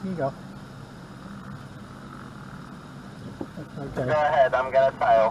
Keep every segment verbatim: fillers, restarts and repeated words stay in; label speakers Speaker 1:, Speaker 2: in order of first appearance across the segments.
Speaker 1: Here you go. Okay.
Speaker 2: Go ahead, I'm gonna tail.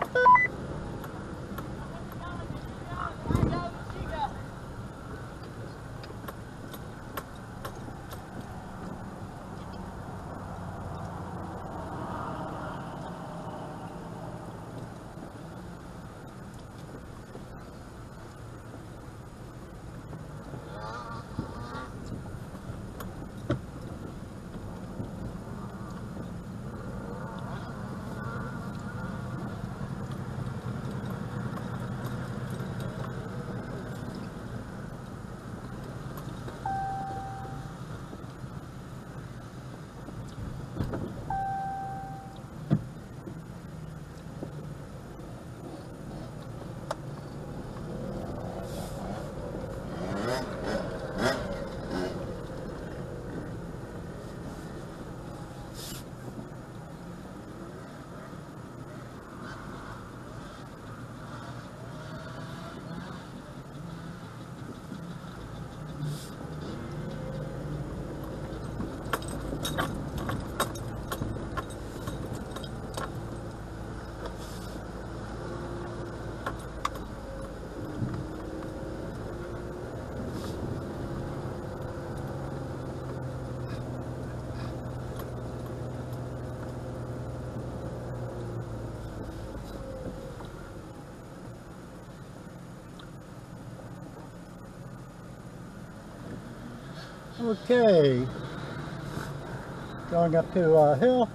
Speaker 1: Okay, going up to a hill.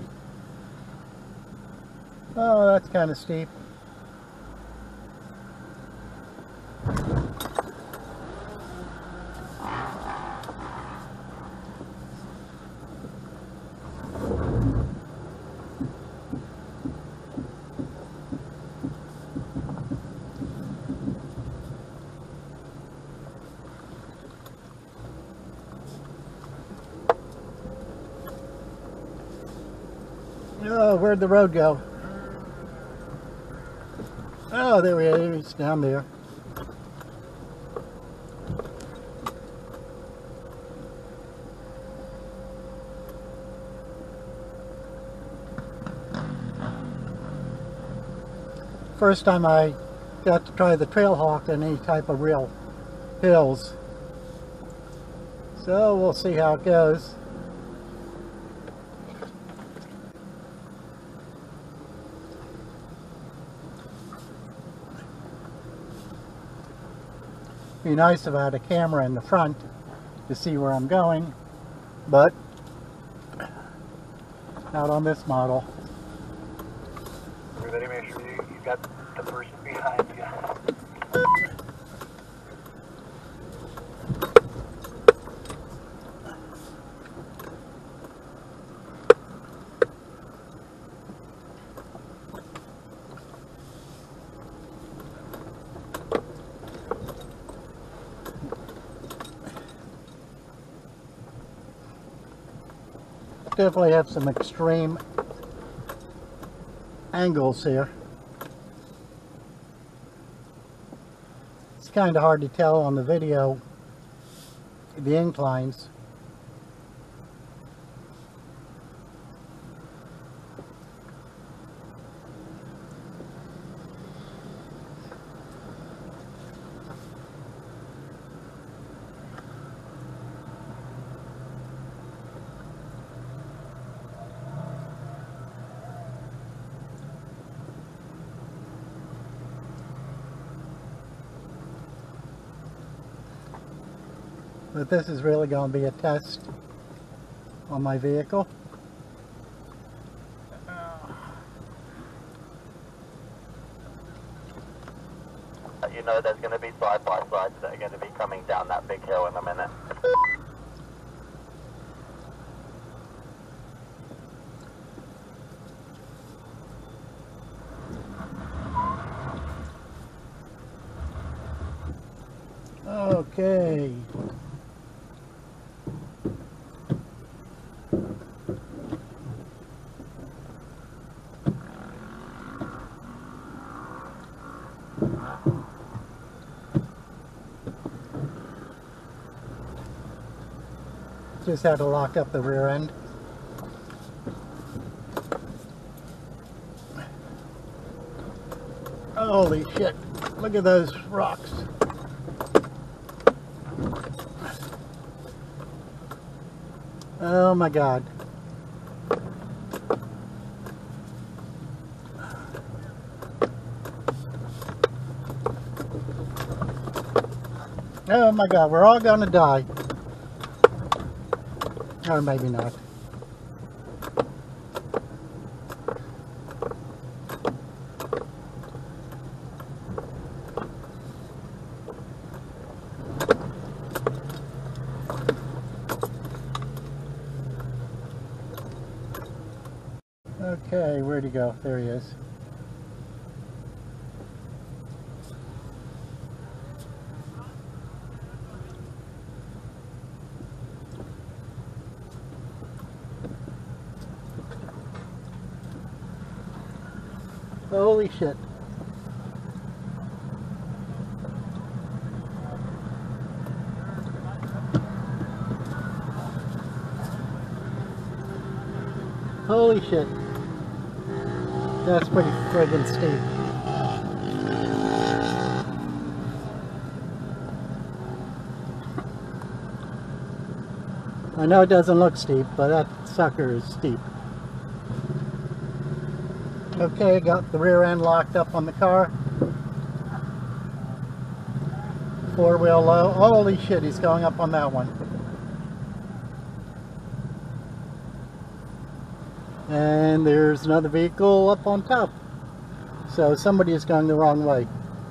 Speaker 1: Oh, that's kind of steep. Oh, where'd the road go? Oh, there we are. It's down there. First time I got to try the Trailhawk in any type of real hills. So we'll see how it goes. Be nice if I had a camera in the front to see where I'm going, but not on this model.
Speaker 2: Everybody make sure you, you got the person behind you.
Speaker 1: Definitely have some extreme angles here. It's kind of hard to tell on the video, the inclines. But this is really going to be a test on my vehicle.
Speaker 2: You know there's going to be side-by-sides that are going to be coming down that big hill in a minute.
Speaker 1: Okay. Just had to lock up the rear end. Holy shit, look at those rocks. Oh my God. Oh my God, we're all gonna die. Or maybe not. Okay, where'd he go? There he is. Holy shit. Holy shit. That's pretty friggin' steep. I know it doesn't look steep, but that sucker is steep. Okay, got the rear end locked up on the car. Four wheel low. Holy shit, he's going up on that one. And there's another vehicle up on top. So somebody is going the wrong way.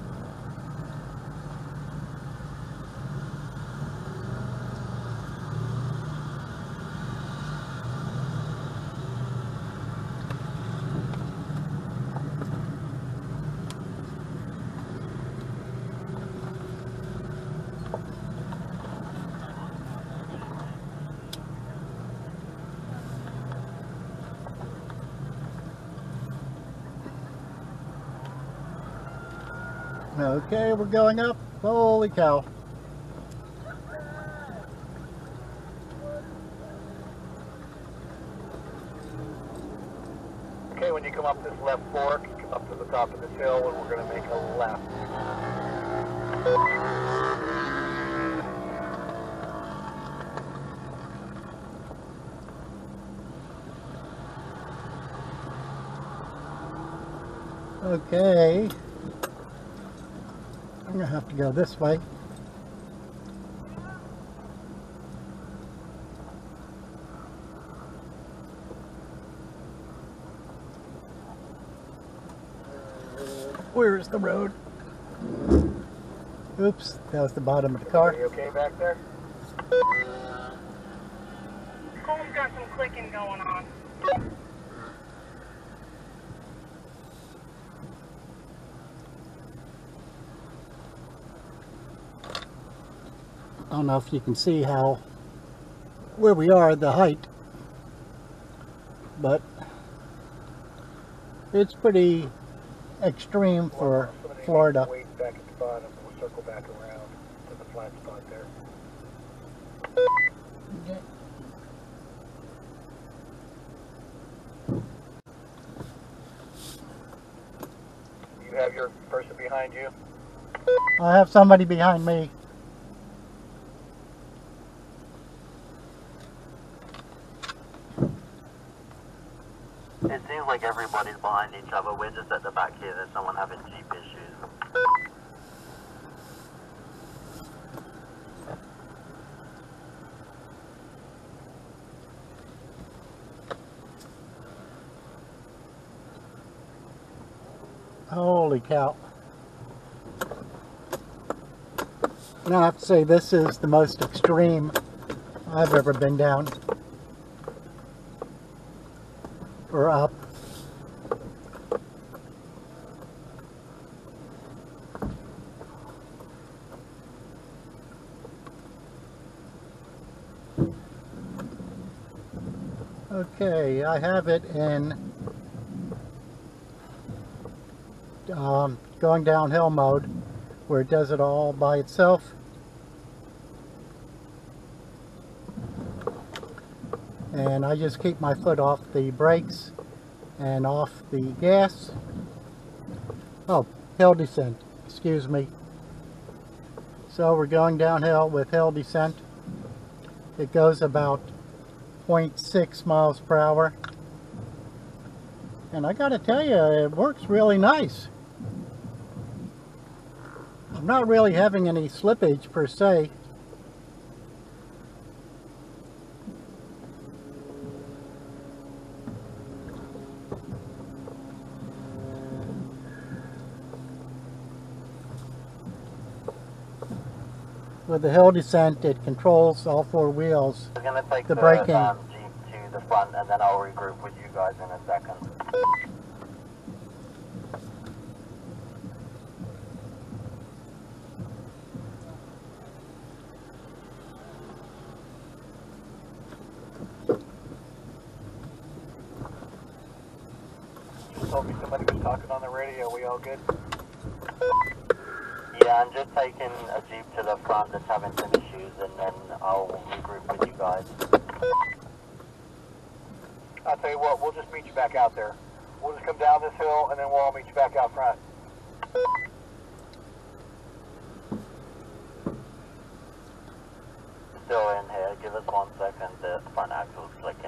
Speaker 1: Okay, we're going up. Holy cow.
Speaker 2: Okay, when you come up this left fork, you come up to the top of this hill and we're going to make a left.
Speaker 1: Okay. I'm going to have to go this way. Where's the road? Oops, that was the bottom of the car.
Speaker 2: Are you okay back there?
Speaker 3: Cole's got some clicking going on.
Speaker 1: I don't know if you can see how, where we are, the height, but it's pretty extreme for Florida.
Speaker 2: Wait back at the bottom, we'll circle back around to the flat spot there.
Speaker 1: Okay.
Speaker 2: You have your person behind you?
Speaker 1: I have somebody behind me.
Speaker 2: It seems like everybody's behind each other. We're just at the back here. There's someone having Jeep issues.
Speaker 1: Holy cow. Now I have to say this is the most extreme I've ever been down. Or up. Okay, I have it in um, going downhill mode where it does it all by itself. and I just keep my foot off the brakes and off the gas. Oh, hill descent, excuse me. So we're going downhill with hill descent. It goes about zero point six miles per hour. And I gotta tell you, it works really nice. I'm not really having any slippage per se. With the hill descent, it controls all four wheels.
Speaker 2: I'm gonna take
Speaker 1: The
Speaker 2: the,
Speaker 1: braking.
Speaker 2: um, Jeep to the front, and then I'll regroup with you guys in a second.
Speaker 4: You told me somebody was talking on the radio. We all good?
Speaker 2: Yeah, I'm just taking a Jeep to the front that's having some issues, and then I'll regroup with you guys.
Speaker 4: I'll tell you what, we'll just meet you back out there. We'll just come down this hill, and then we'll all meet you back out front.
Speaker 2: Still in here. Give us one second. The front axle's clicking.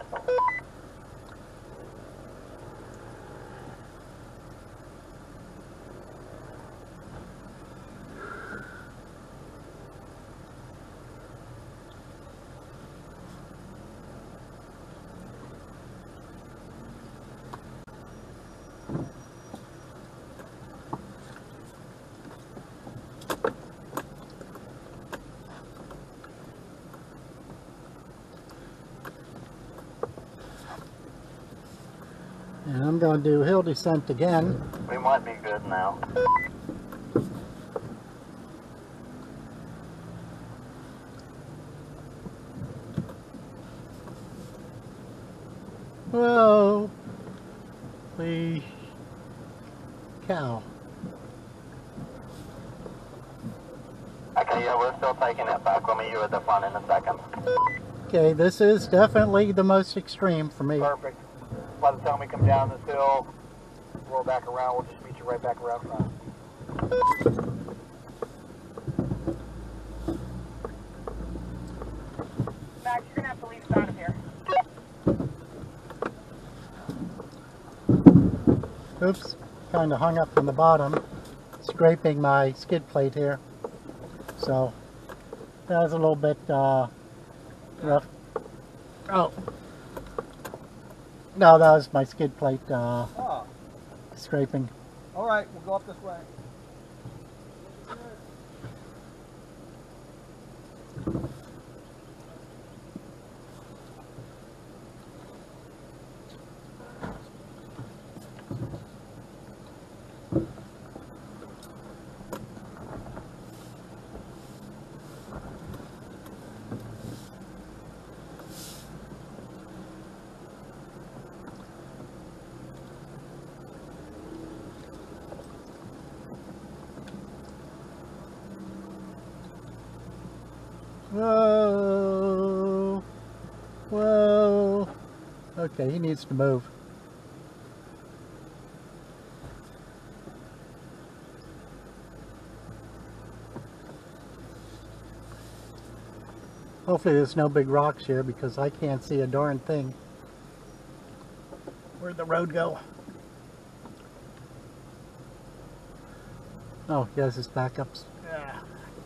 Speaker 1: And I'm going to do hill descent again.
Speaker 2: We might be good now.
Speaker 1: Whoa! Holy cow.
Speaker 2: Okay, yeah, we're still taking it back. We'll meet you at the front in a second.
Speaker 1: Okay, this is definitely the most extreme for me.
Speaker 4: Perfect. By the time we come down this hill, roll back around, we'll just meet you right back around front.
Speaker 3: Max, you're gonna have to leave us out of here.
Speaker 1: Oops, kind of hung up from the bottom, scraping my skid plate here. So that was a little bit uh, rough. Oh, no, that was my skid plate uh,
Speaker 4: Oh,
Speaker 1: scraping.
Speaker 4: all right, we'll go up this way.
Speaker 1: Whoa, whoa. Okay, he needs to move. Hopefully there's no big rocks here because I can't see a darn thing. Where'd the road go? Oh, he has his backups. Yeah.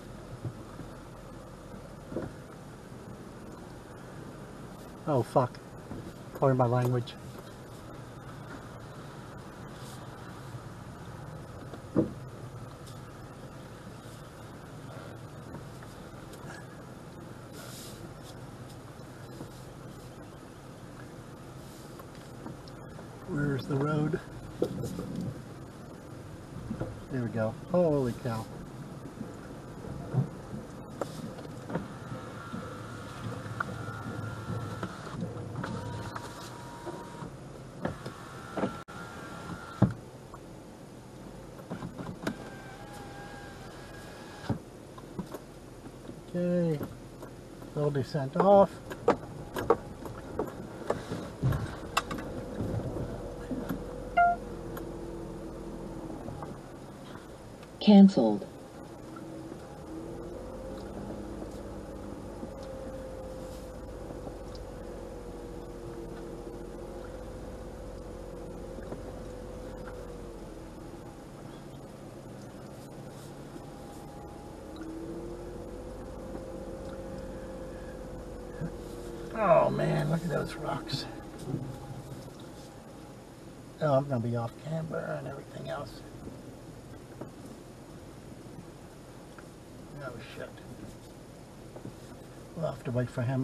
Speaker 1: Oh fuck. Pardon my language. Where's the road? There we go. Holy cow. Okay, hill descent off.
Speaker 5: Cancelled.
Speaker 1: Oh man, look at those rocks. Oh, I'm going to be off camera and everything else. Oh shit. We'll have to wait for him.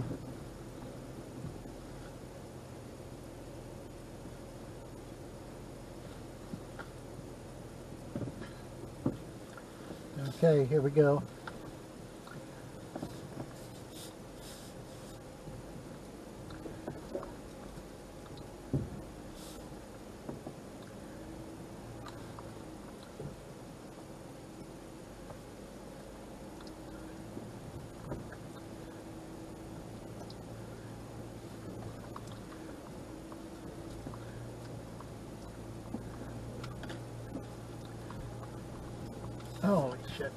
Speaker 1: Okay, here we go. Holy shit.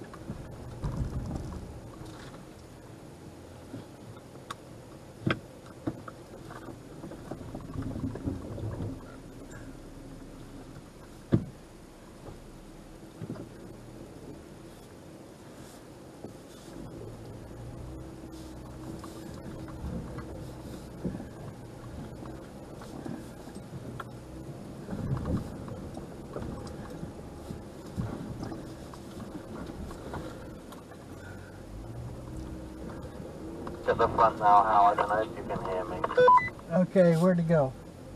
Speaker 2: To the front now, Hal. I don't know if you can hear me.
Speaker 1: Okay, where'd he go?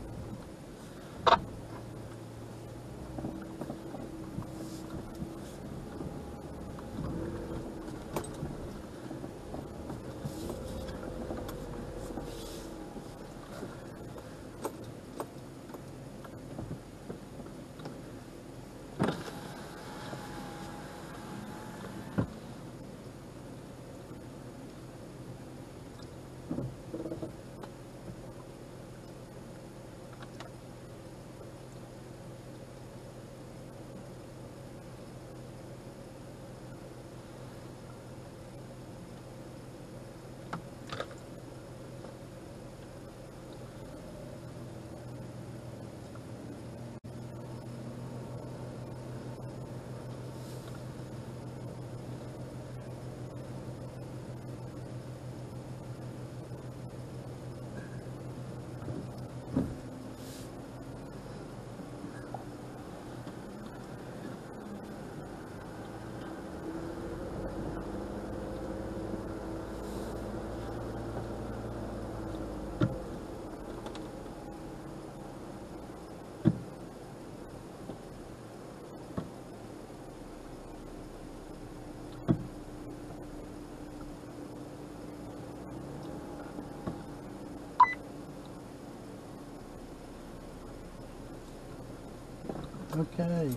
Speaker 1: Okay.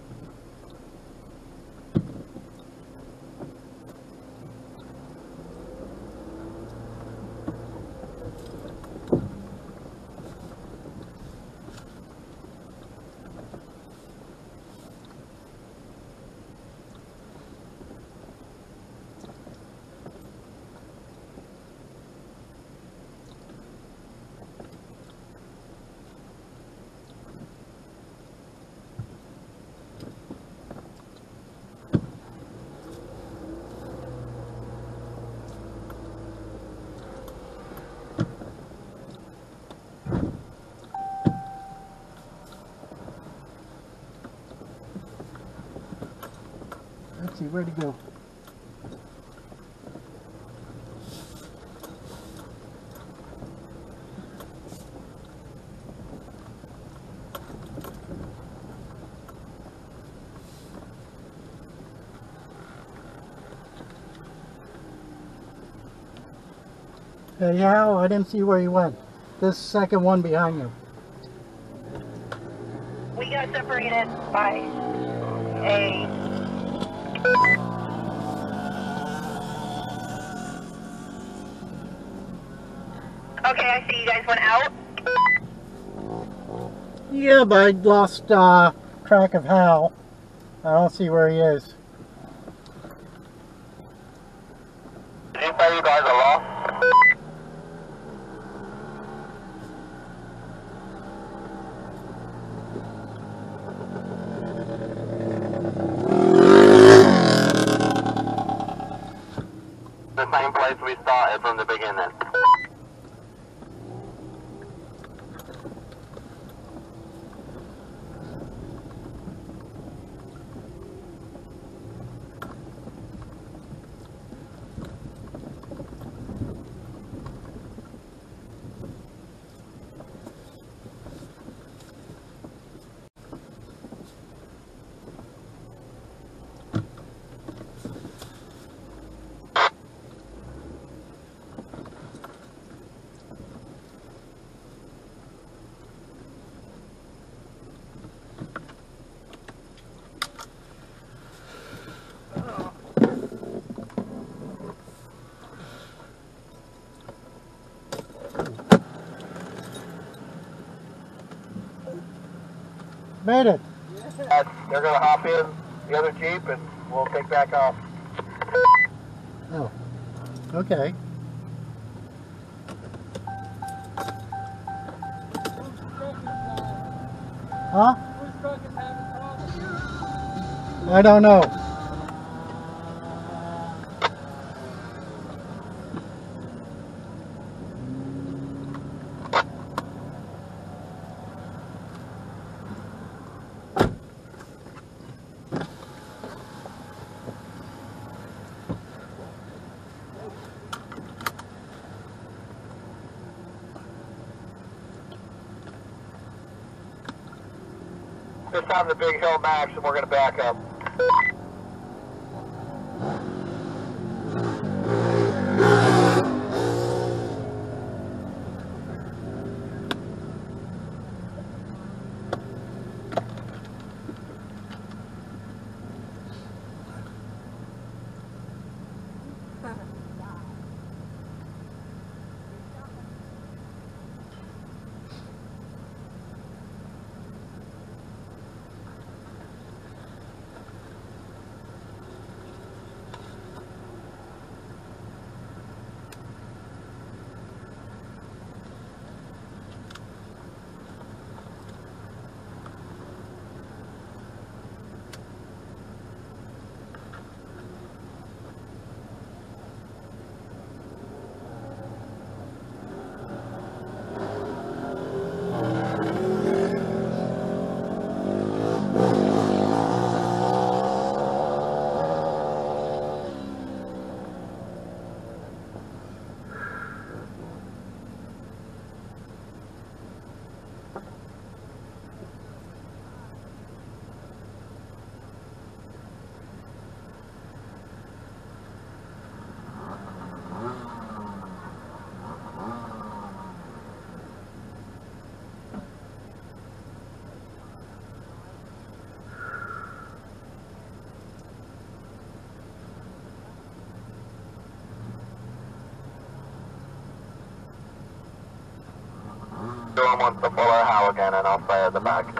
Speaker 1: Let's see, where'd he go? Hey, Hal, I didn't see where he went. This second one behind you.
Speaker 3: We got separated by a... Okay, I see you guys went out.
Speaker 1: Yeah, but I lost uh, track of Hal. I don't see where he is.
Speaker 2: you guys are lost. The same place we started from the beginning.
Speaker 1: Made it.
Speaker 4: Uh, they're going to hop in the other Jeep and we'll take back off.
Speaker 1: Oh, okay. Huh? I don't know.
Speaker 4: This time the big hill max and we're going to back up. Dylan wants to follow Hal again and I'll stay at the back.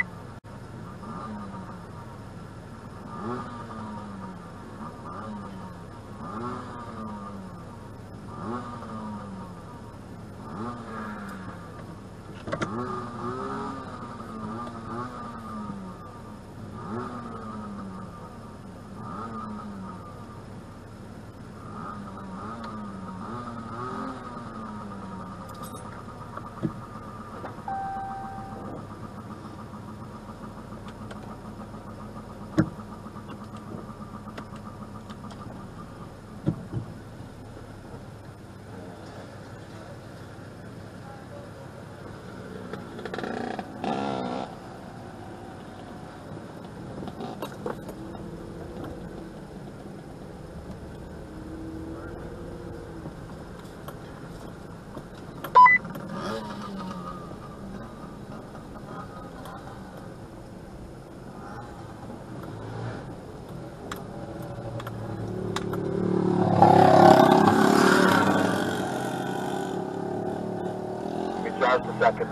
Speaker 4: Just a second.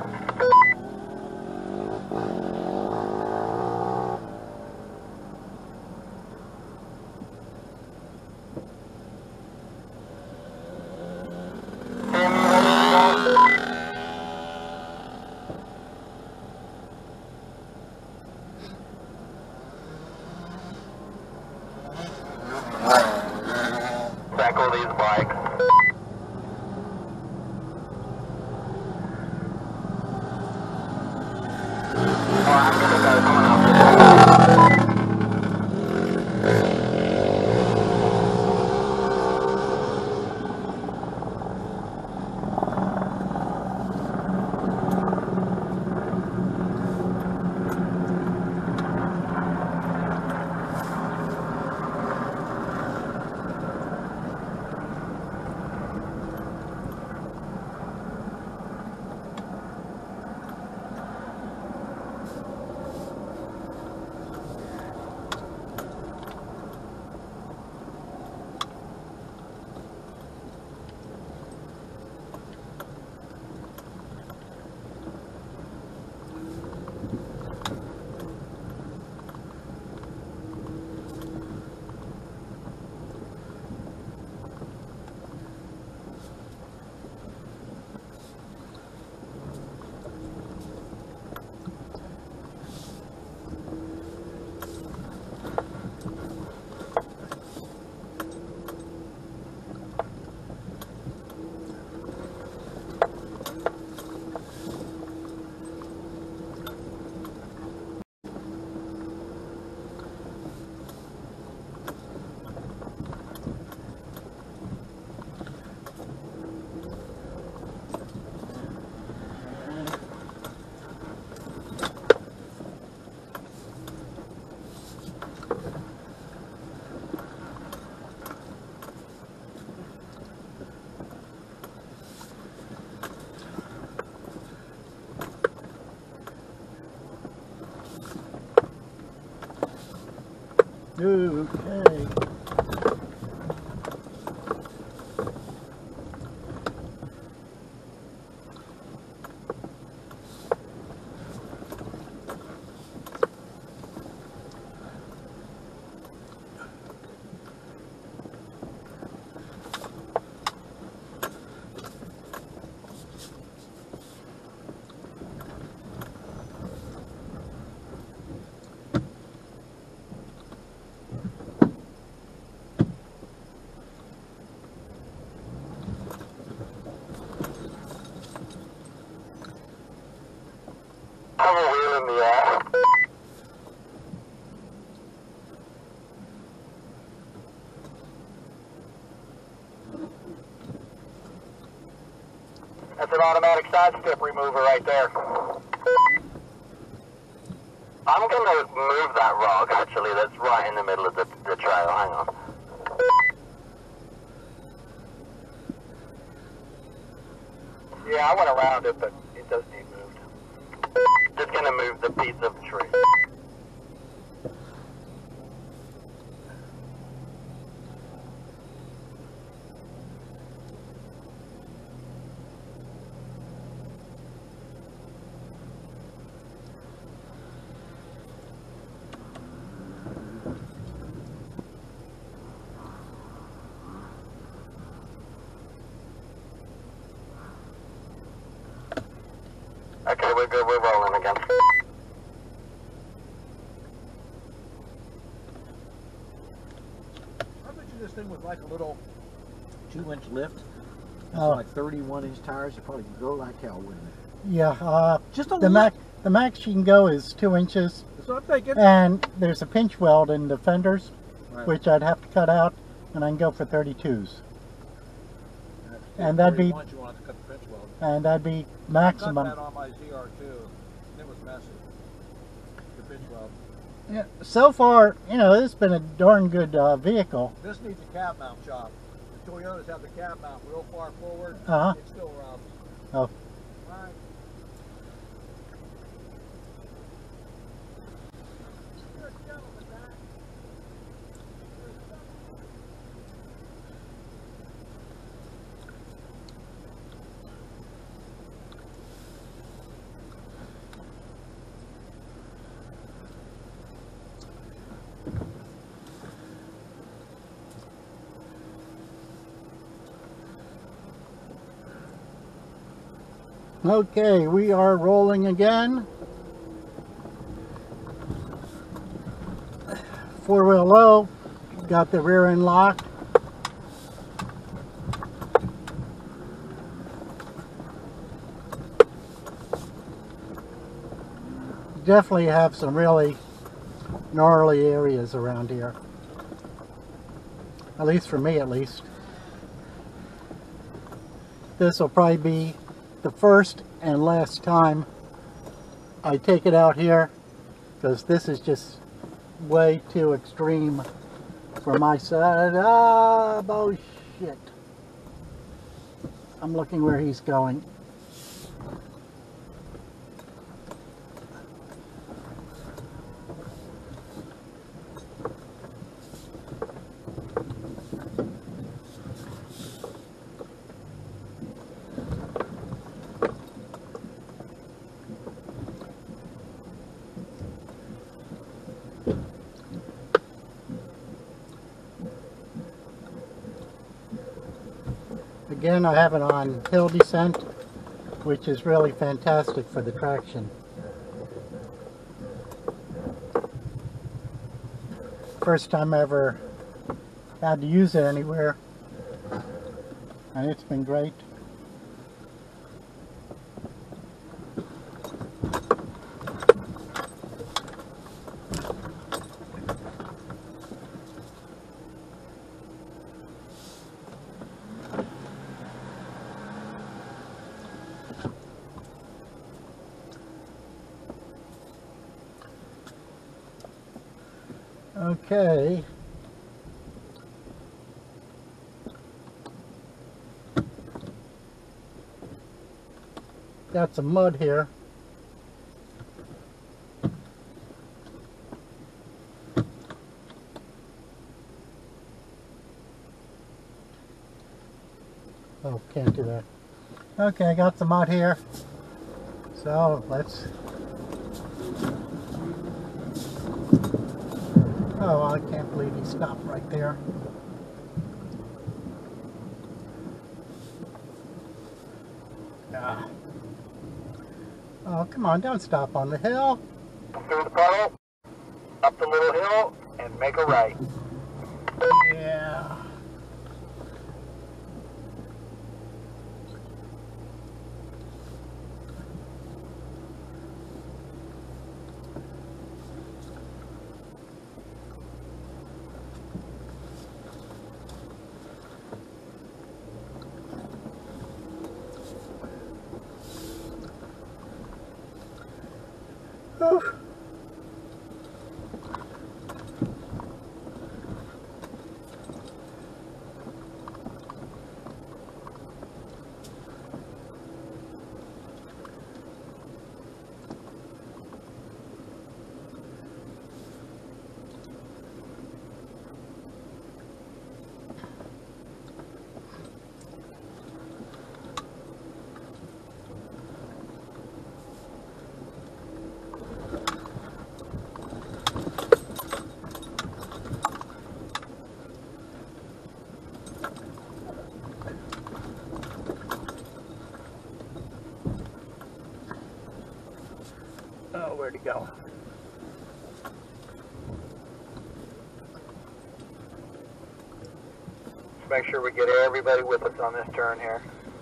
Speaker 2: these bikes. Well, I'm gonna go. Someone else is.
Speaker 1: Okay.
Speaker 2: Have a wheel in the air.
Speaker 4: That's an automatic side step remover right there.
Speaker 2: I'm gonna move that rock, actually, that's right in the middle of the, the trail. Hang on.
Speaker 4: Yeah, I went around it, but it does need moved.
Speaker 2: Just gonna move the piece of tree. Okay, we're good, we're rolling again.
Speaker 5: I bet you this thing with like a little two inch lift,
Speaker 1: Oh.
Speaker 5: like thirty-one inch tires, it probably could go like hell, wouldn't it?
Speaker 1: Yeah, uh,
Speaker 5: Just a
Speaker 1: the
Speaker 5: little.
Speaker 1: max the max you can go is two inches,
Speaker 5: That's what I'm thinking.
Speaker 1: and there's a pinch weld in the fenders,
Speaker 5: Right.
Speaker 1: which I'd have to cut out, and I can go for thirty-twos,
Speaker 5: That's
Speaker 1: and that'd be-
Speaker 5: thirty-one, you want to cut the pinch weld.
Speaker 1: and that'd be
Speaker 5: I cut
Speaker 1: maximum.
Speaker 5: that on my Z R two, and it was messy. The pinch weld.
Speaker 1: Yeah, so far, you know, it's been a darn good uh, vehicle.
Speaker 5: This needs a cab mount job. The Toyotas have the cab mount real far forward.
Speaker 1: Uh-huh.
Speaker 5: It's still rough.
Speaker 1: Oh.
Speaker 5: Right.
Speaker 1: Okay, we are rolling again. Four wheel low, got the rear end locked. definitely have some really gnarly areas around here. At least for me, at least. This will probably be the first and last time I take it out here, because this is just way too extreme for my side. Ah, bullshit. I'm looking where he's going. Again, I have it on hill descent, which is really fantastic for the traction. First time I ever had to use it anywhere, and it's been great. Okay. Got some mud here. Oh, can't do that. Okay, I got some mud here. So let's... Oh, I can't believe he stopped right there. Ah. Oh, come on, don't stop on the hill.
Speaker 4: Through the puddle, up the little hill, and make a right.
Speaker 1: Yeah. Whew. Oh, where'd he go?
Speaker 4: Let's make sure we get everybody with us on this turn here.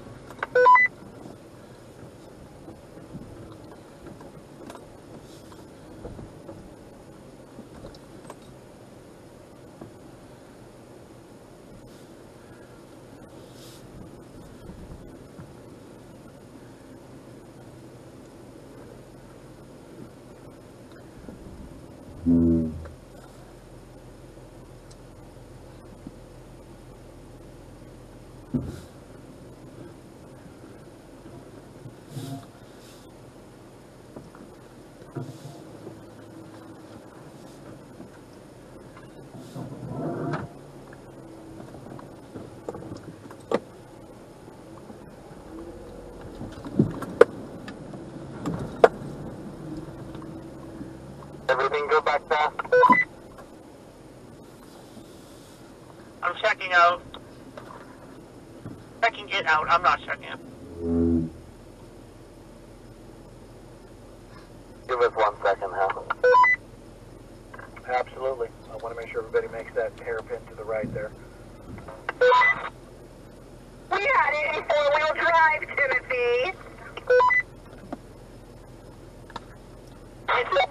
Speaker 4: Everything go back there?
Speaker 3: I'm checking out. Checking it out. I'm not checking it.
Speaker 2: Give us one second, Hal.
Speaker 4: Absolutely. I want to make sure everybody makes that hairpin to the right there.
Speaker 3: We had it in four-wheel drive, Timothy. It's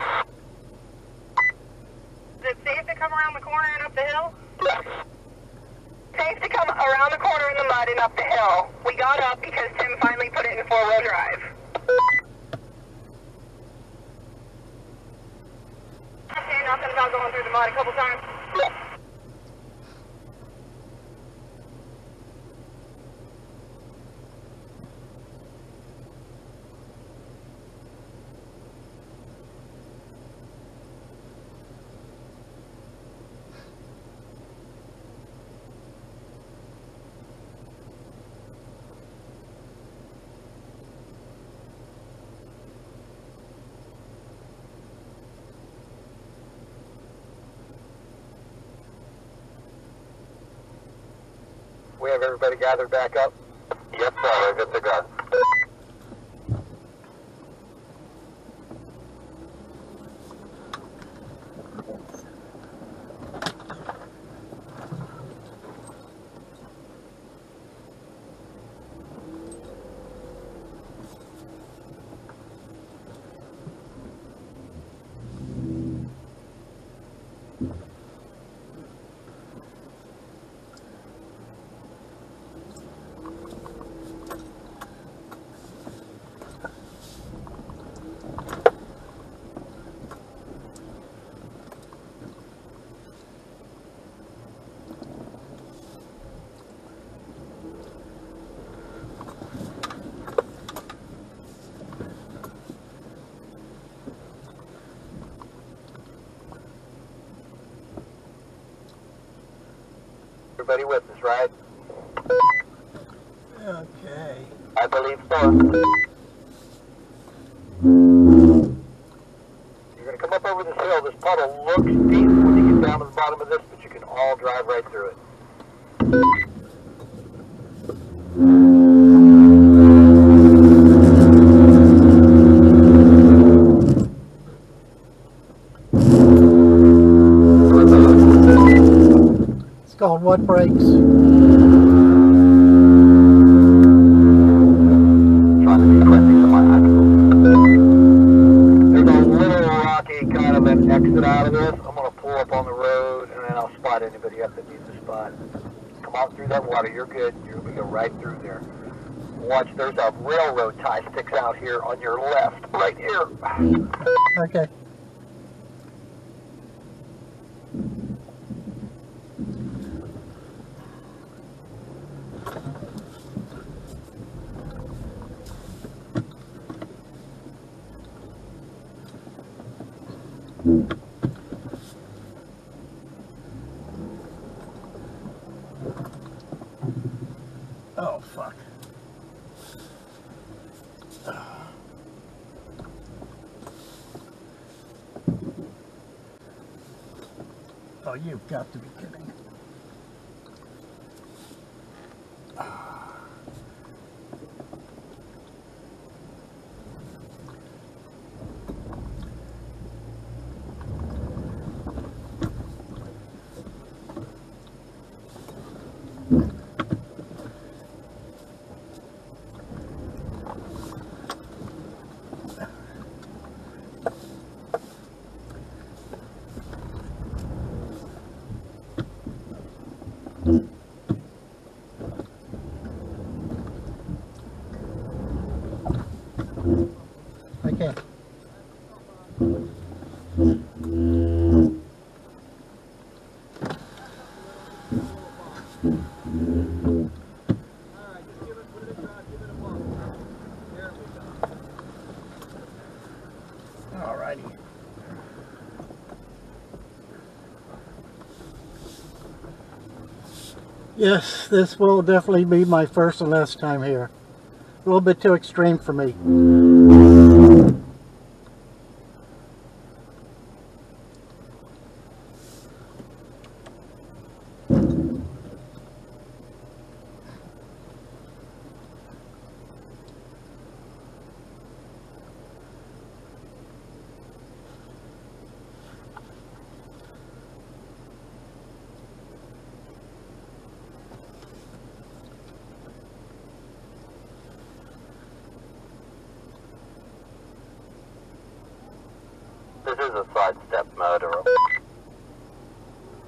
Speaker 3: around the corner and up the hill? Safe to come around the corner in the mud and up the hill. We got up because Tim finally put it in four-wheel drive. Okay, nothing about going through the mud a couple times.
Speaker 4: We have everybody gathered back up?
Speaker 2: Yes, sir. We're good to go.
Speaker 4: Everybody with us, right?
Speaker 1: Okay.
Speaker 2: I believe so.
Speaker 4: You're going to come up over this hill. This puddle looks deep when you get down to the bottom of this, but you can all drive right through it.
Speaker 1: It's called what brakes?
Speaker 2: Trying to be quick to my axle.
Speaker 4: There's a little rocky kind of an exit out of this. I'm going to pull up on the road, and then I'll spot anybody up that needs a spot. Come on through that water. You're good. You're going to go right through there. Watch, there's a railroad tie sticks out here on your left. Right here.
Speaker 1: Okay. Oh, fuck. Oh, you've got to be kidding. Okay. Alrighty. Yes, this will definitely be my first and last time here. A little bit too extreme for me.
Speaker 2: This is a sidestep murderer.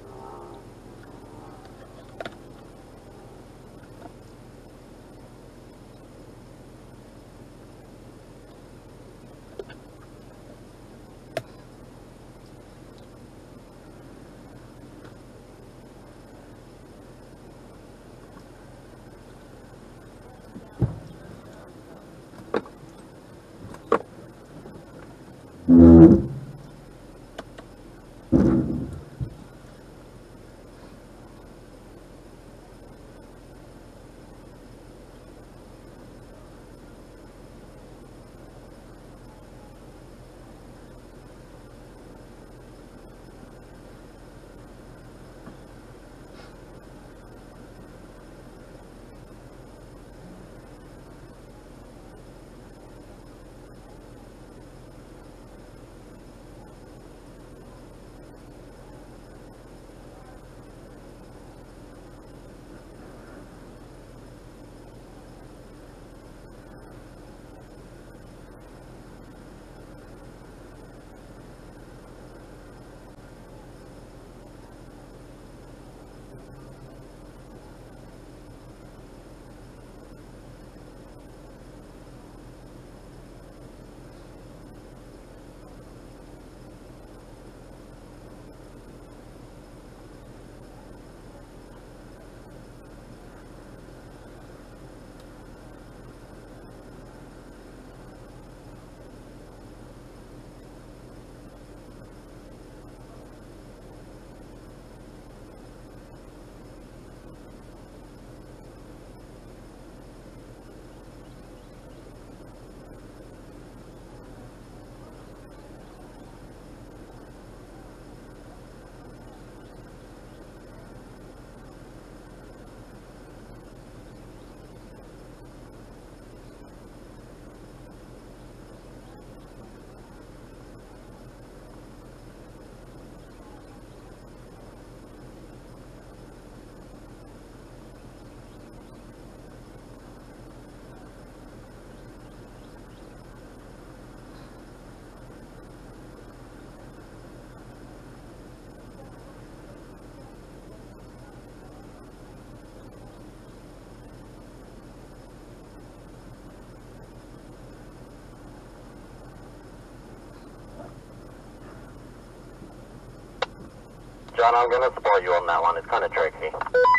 Speaker 2: John, I'm gonna support you on that one. It's kind of tricky.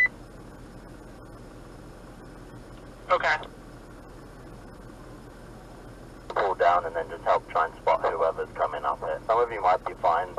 Speaker 3: Okay.
Speaker 2: Pull down and then just help try and spot whoever's coming up it. Some of you might be fine.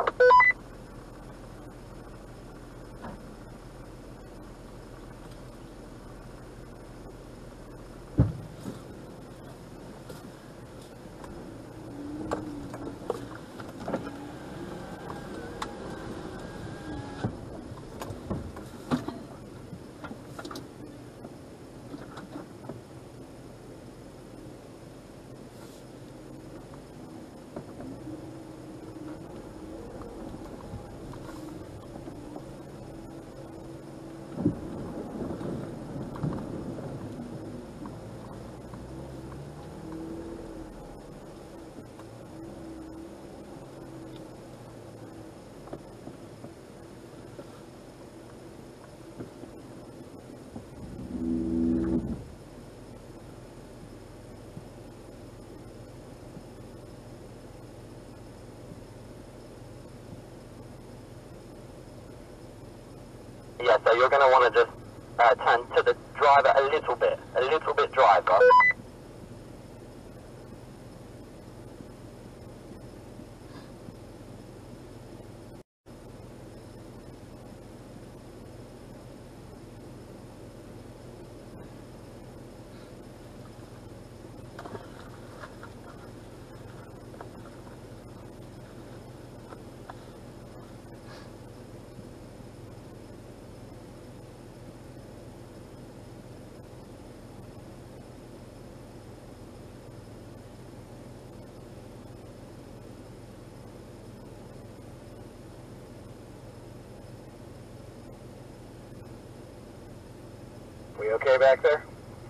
Speaker 2: Yeah, so you're going to want to just uh, turn to the driver a little bit, a little bit driver. We okay back there?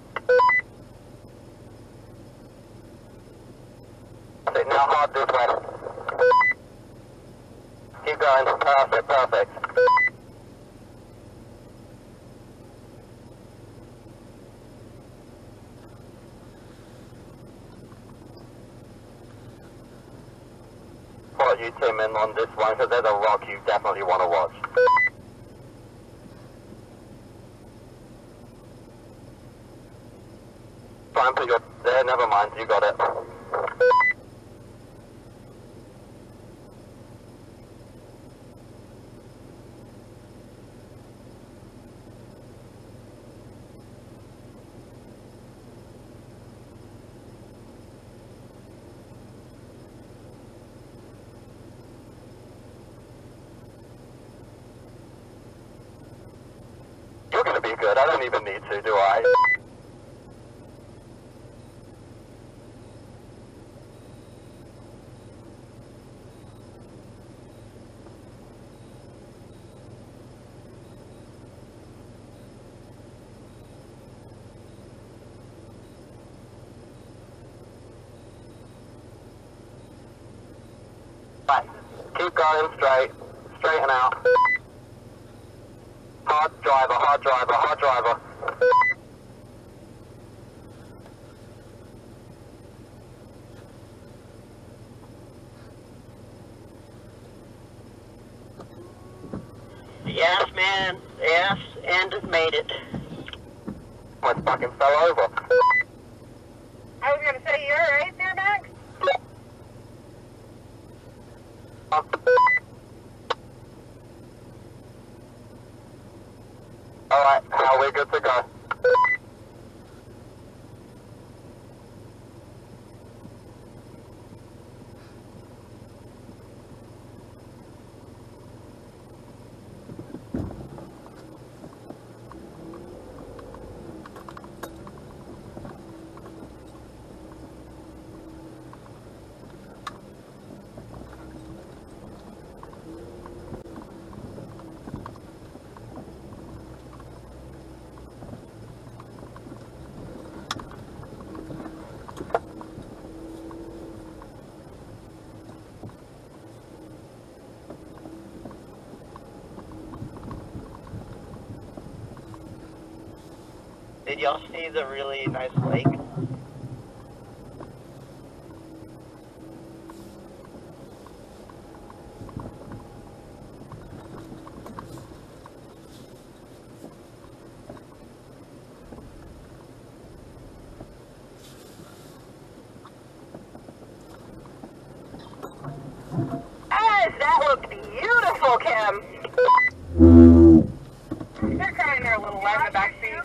Speaker 2: Okay, now hard this way. Keep going. Perfect, perfect. Follow you, Tim, in on this one, because there's a rock you definitely want to watch. Try and put your... There, never mind, you got it. You're gonna be good, I don't even need to, do I? Right, keep going straight, straighten out. Hard driver, hard driver, hard driver.
Speaker 6: Yes, man. Yes, and have made it.
Speaker 2: Almost fucking fell over.
Speaker 3: I was gonna say, you're alright there, Max?
Speaker 2: Alright, now we're good to go.
Speaker 6: Did y'all see the really nice lake?
Speaker 3: vehicle, Kim. They're crying there a little loud in the back seat.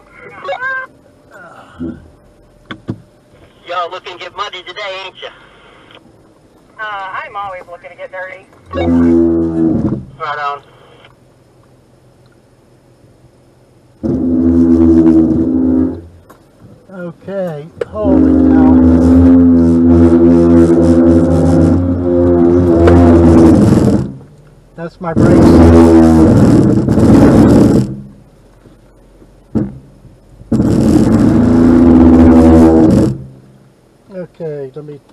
Speaker 6: Y'all looking to get muddy today, ain't you?
Speaker 3: Uh, I'm always looking to get dirty.
Speaker 6: Right on.
Speaker 1: Okay, holy cow. That's my brakes. Okay, let me...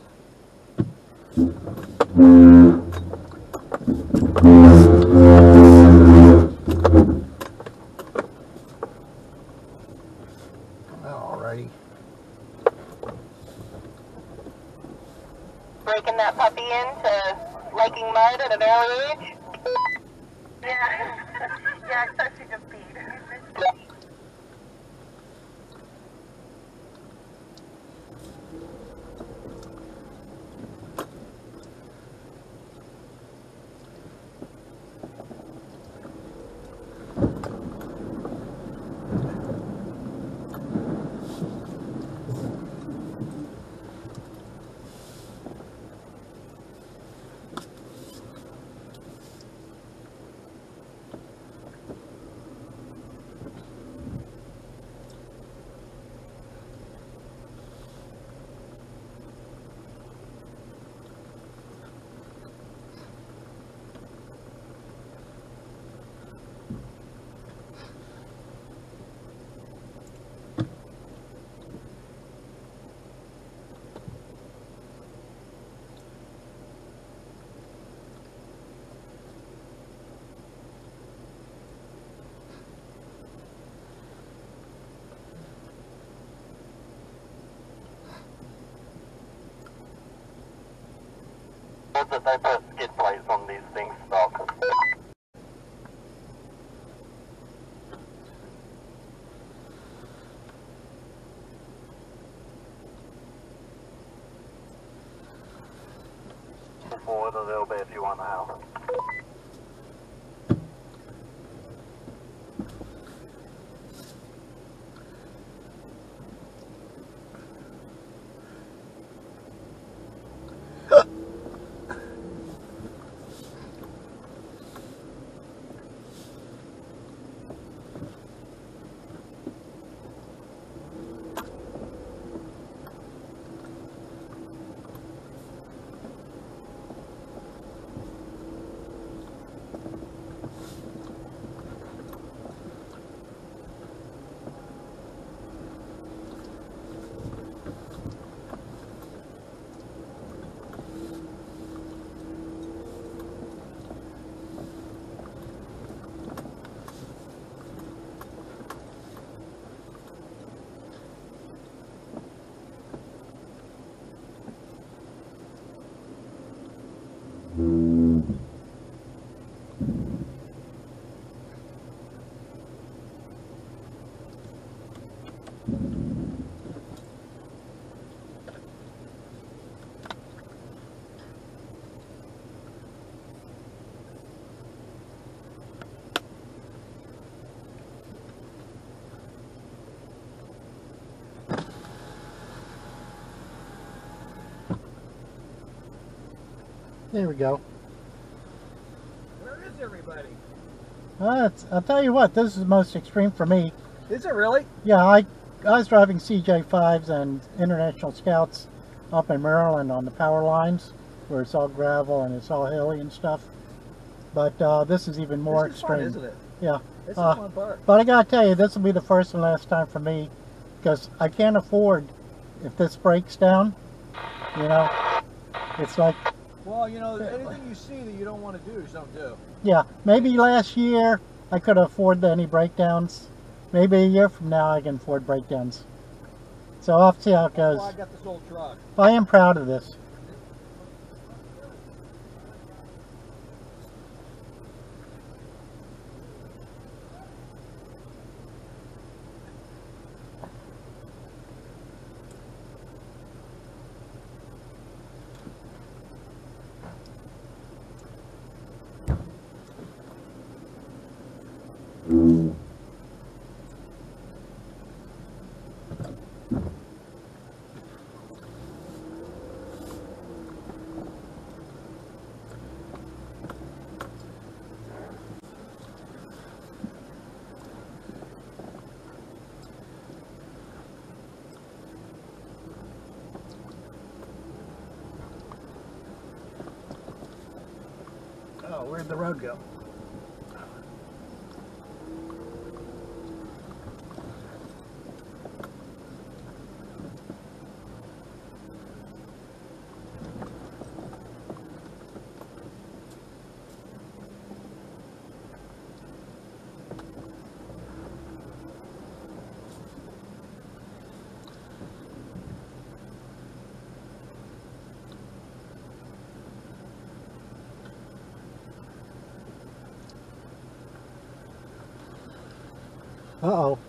Speaker 1: Alrighty.
Speaker 3: Breaking that puppy into liking mud at an early age? Yeah. Yeah, especially just speed.
Speaker 2: That they put skid plates on these things stock. Forward a little bit if you want the house.
Speaker 1: There we go.
Speaker 5: Where is everybody?
Speaker 1: Uh, it's, I'll tell you what, this is the most extreme for me.
Speaker 5: Is it really?
Speaker 1: Yeah, I, I was driving C J fives and International Scouts up in Maryland on the power lines where it's all gravel and it's all hilly and stuff. But uh, this is even more
Speaker 5: this is
Speaker 1: extreme.
Speaker 5: Fun, isn't it?
Speaker 1: Yeah.
Speaker 5: This
Speaker 1: uh,
Speaker 5: is fun part.
Speaker 1: But I gotta tell you, this will be the first and last time for me because I can't afford, if this breaks down, you know, it's like...
Speaker 5: Well, you know, anything you see that you don't want to do, just don't do.
Speaker 1: Yeah, maybe last year I could afford any breakdowns. Maybe a year from now I can afford breakdowns. So I'll have to see how it goes.
Speaker 5: Well, I got this old truck.
Speaker 1: I am proud of this. Oh, where'd the road go? Uh-oh.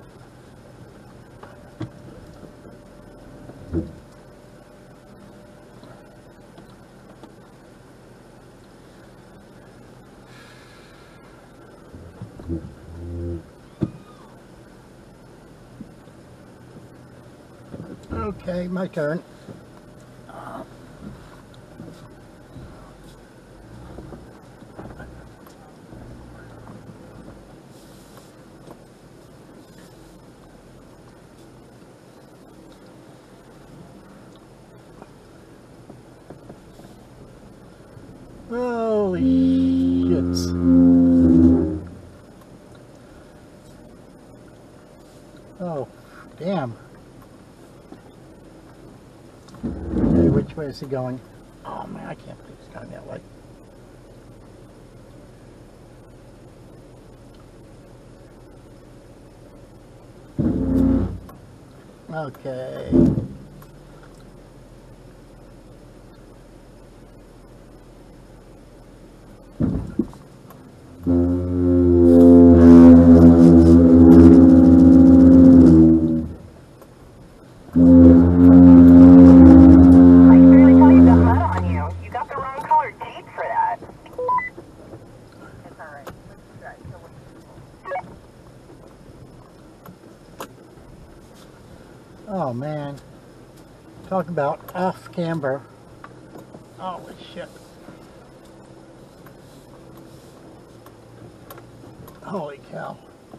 Speaker 1: Okay, my turn. Holy shit. Oh, damn. Okay, which way is he going? Oh man, I can't believe he's going that way. Okay. Oh man, talk about off camber. Holy shit. Holy cow.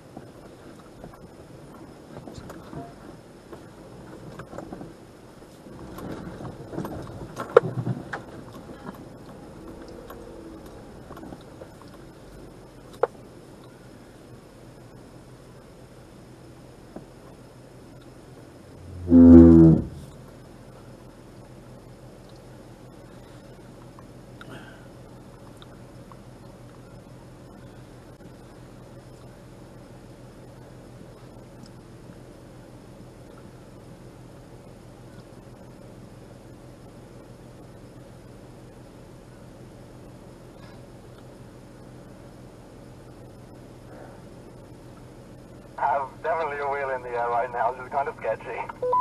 Speaker 4: I have definitely a wheel in the air right now. This is kind of sketchy.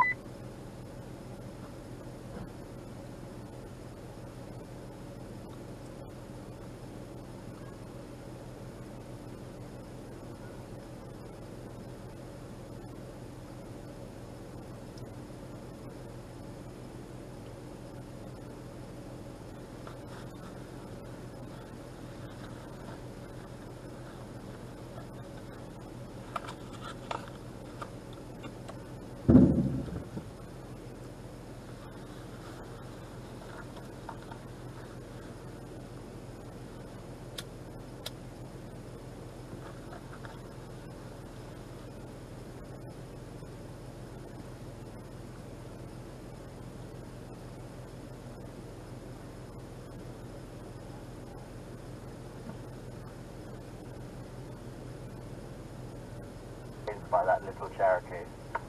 Speaker 4: By that little Cherokee.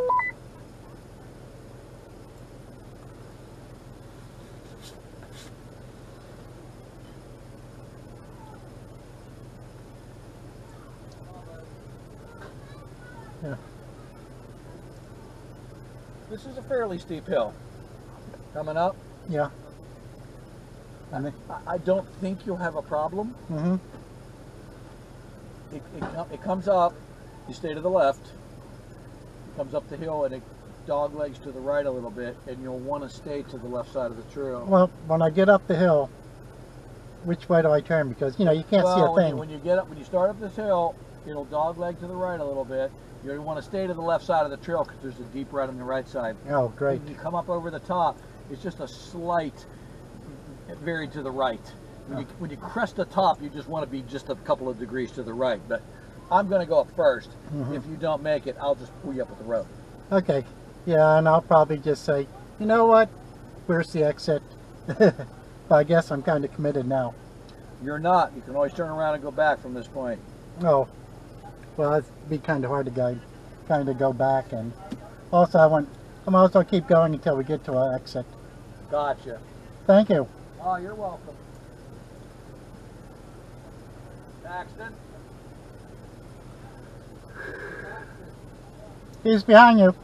Speaker 1: Yeah.
Speaker 5: This is a fairly steep hill. Coming up,
Speaker 1: Yeah. I mean,
Speaker 5: I, I don't think you'll have a problem.
Speaker 1: mm-hmm.
Speaker 5: It, it, com- it comes up, you stay to the left, it comes up the hill and it dog legs to the right a little bit, and you'll want to stay to the left side of the trail.
Speaker 1: Well, when I get up the hill, which way do I turn? Because, you know, you can't
Speaker 5: well,
Speaker 1: see a
Speaker 5: when
Speaker 1: thing.
Speaker 5: You, when you get up, when you start up this hill, it'll dog leg to the right a little bit. You want to stay to the left side of the trail because there's a deep rut on the right side.
Speaker 1: Oh, great.
Speaker 5: When you come up over the top, it's just a slight varied to the right. When you, when you crest the top, you just want to be just a couple of degrees to the right. But I'm going to go up first.
Speaker 1: Mm-hmm.
Speaker 5: If you don't make it, I'll just pull you up at the road.
Speaker 1: Okay. Yeah, and I'll probably just say, you know what? Where's the exit? But I guess I'm kind of committed now.
Speaker 5: You're not. You can always turn around and go back from this point.
Speaker 1: Oh, well, it'd be kind of hard to go, kind of go back, and also I want, I'm also keep going until we get to our exit.
Speaker 5: Gotcha.
Speaker 1: Thank you.
Speaker 5: Oh, you're welcome. Paxton?
Speaker 1: He's behind you.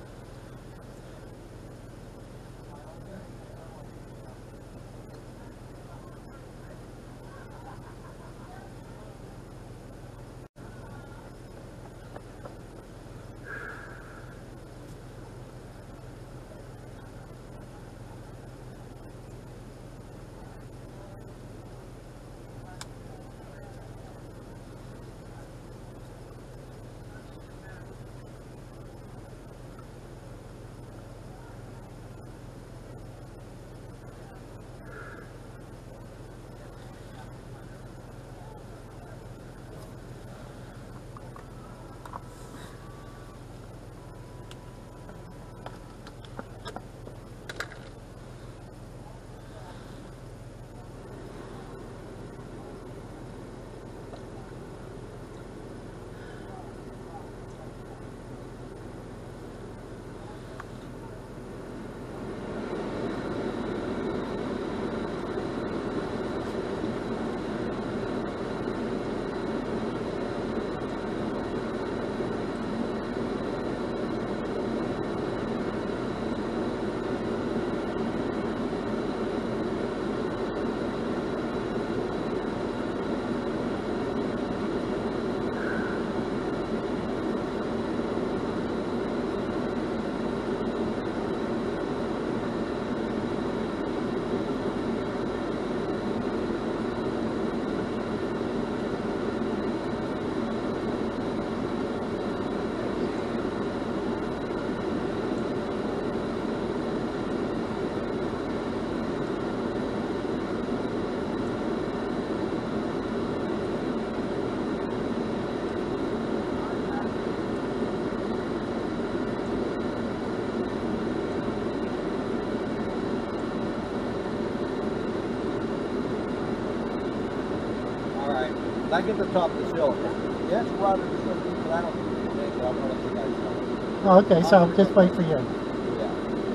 Speaker 5: When I get to the top of this hill, yes, Roger, just let me, but I don't think you can make it. I'm going to let you guys know.
Speaker 1: Oh, okay, so I'll just wait for you.
Speaker 5: Yeah.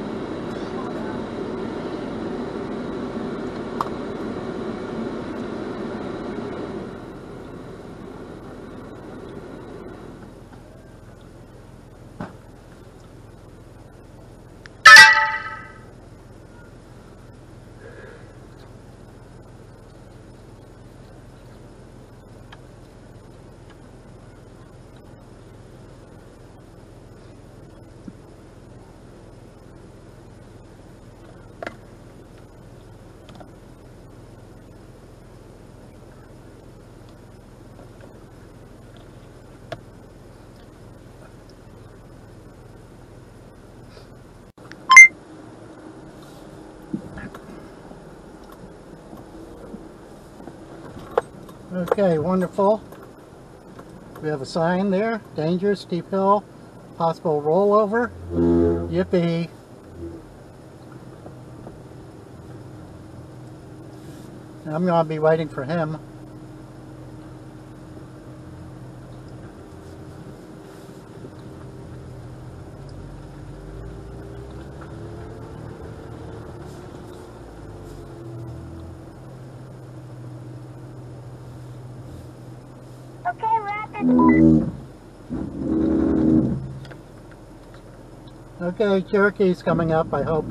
Speaker 1: Okay, wonderful. We have a sign there, dangerous, steep hill, possible rollover. Yippee. I'm going to be waiting for him.
Speaker 3: Okay, rapid.
Speaker 1: Okay, Cherokee's coming up, I hope.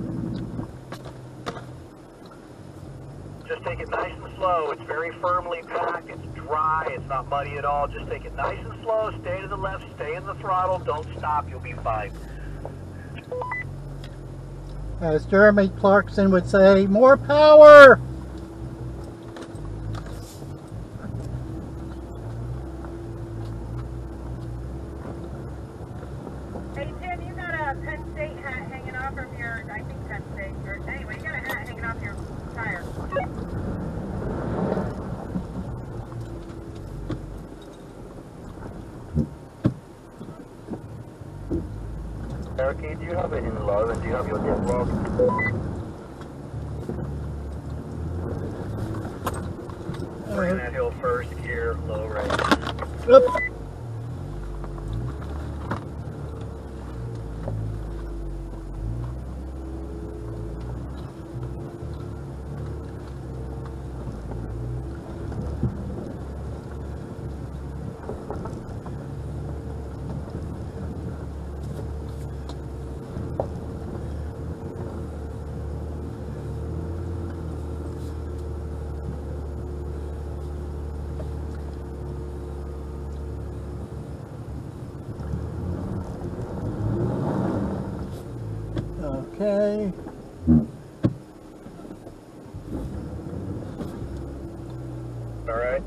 Speaker 4: Just take it nice and slow. It's very firmly packed. It's dry. It's not muddy at all. Just take it nice and slow. Stay to the left. Stay in the throttle. Don't stop. You'll be fine.
Speaker 1: As Jeremy Clarkson would say, more power!
Speaker 3: Hey, Tim, you got a Penn State hat hanging off from your, I think Penn State, or anyway, you got a hat hanging off your tire.
Speaker 4: Cherokee, do you have it in low, and do you have your dip log? Bring that hill first, gear, low right.
Speaker 1: Oop. Okay.
Speaker 4: All right.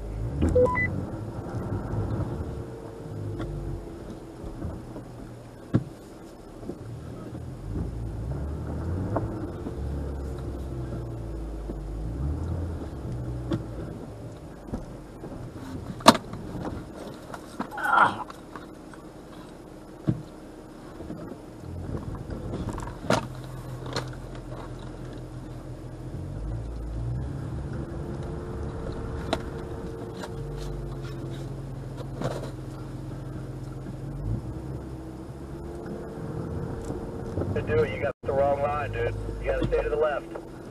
Speaker 4: To do it, you got the wrong line, dude. You gotta stay to the left.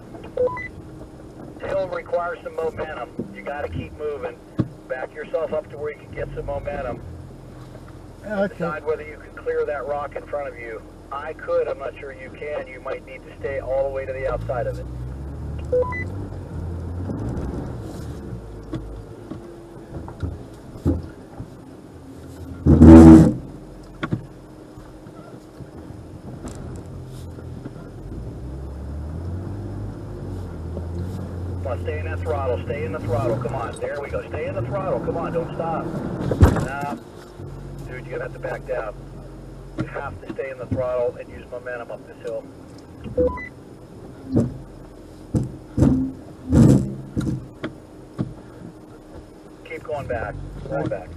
Speaker 4: Hill requires some momentum. You gotta keep moving. Back yourself up to where you can get some momentum.
Speaker 1: Okay.
Speaker 4: Decide whether you can clear that rock in front of you. I could, I'm not sure you can. You might need to stay all the way to the outside of it. Come on, stay in that throttle, stay in the throttle, come on, there we go, stay in the throttle, come on, don't stop. Nah, dude, you're gonna have to back down. You have to stay in the throttle and use momentum up this hill. Keep going back, going back.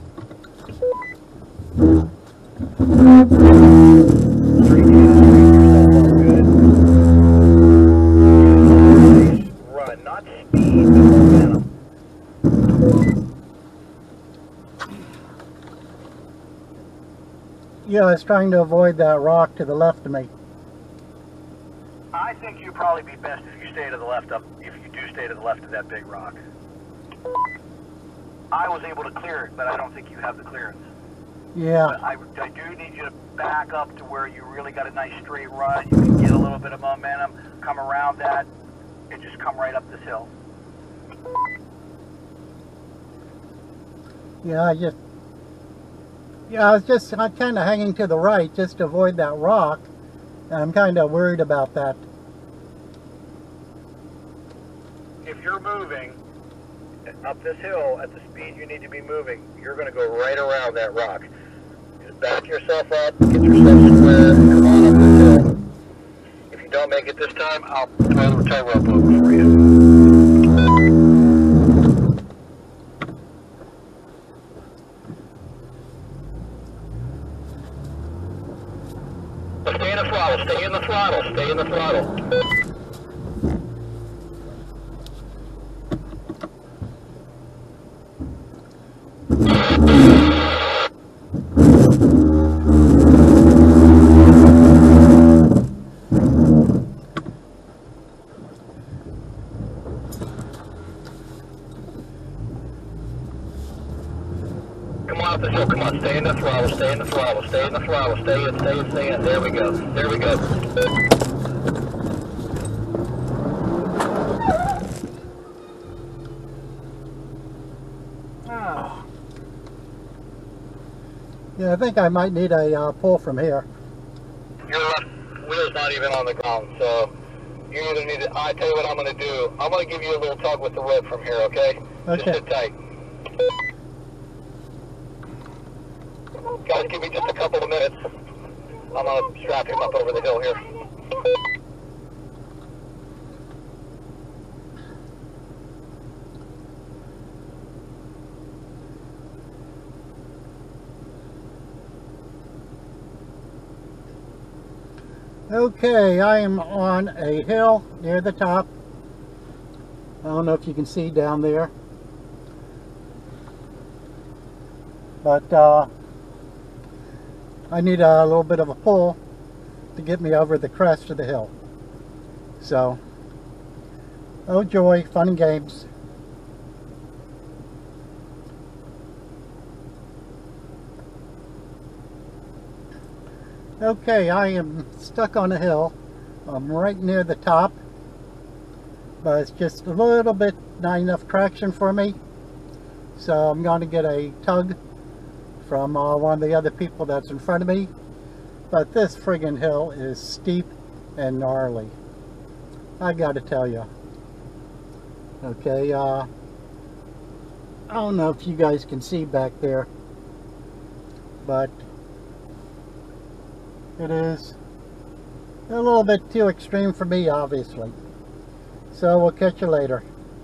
Speaker 4: Straight in, straight yourself up, good. Run, not speed, but momentum.
Speaker 1: Yeah, I was trying to avoid that rock to the left of me.
Speaker 4: I think you'd probably be best if you stay to the left up, if you do stay to the left of that big rock. I was able to clear it, but I don't think you have the clearance.
Speaker 1: Yeah.
Speaker 4: But I, I do need you to back up to where you really got a nice straight run. You can get a little bit of momentum, come around that, and just come right up this hill.
Speaker 1: Yeah, I just... Yeah, I was just I'm kind of hanging to the right just to avoid that rock. And I'm kind of worried about that.
Speaker 4: If you're moving up this hill at the speed you need to be moving, you're going to go right around that rock. Just back yourself up, get yourself square, and come on up this hill. If you don't make it this time, I'll throw the tie rope over for you. Stay in the throttle, stay in the throttle, stay in the throttle. Come on up the hill, come on, stay in the throttle, stay in the throttle, stay in the throttle, stay in, stay in, stay in. There we go, there we go.
Speaker 1: Oh. Yeah, I think I might need a uh, pull from here.
Speaker 4: Your left wheel's not even on the ground, so you either need to, I tell you what I'm going to do. I'm going to give you a little tug with the rope from here, okay?
Speaker 1: Okay.
Speaker 4: Just sit tight. Guys, give me just a couple of minutes. I'm going to strap him up over the hill here.
Speaker 1: Okay, I am on a hill near the top. I don't know if you can see down there. But uh, I need a little bit of a pull to get me over the crest of the hill. So, oh joy, fun and games. Okay, I am stuck on a hill. I'm right near the top, but it's just a little bit, not enough traction for me. So I'm going to get a tug from uh, one of the other people that's in front of me. But this friggin' hill is steep and gnarly, I gotta tell you. Okay, uh, I don't know if you guys can see back there, but it is a little bit too extreme for me, obviously. So we'll catch you later.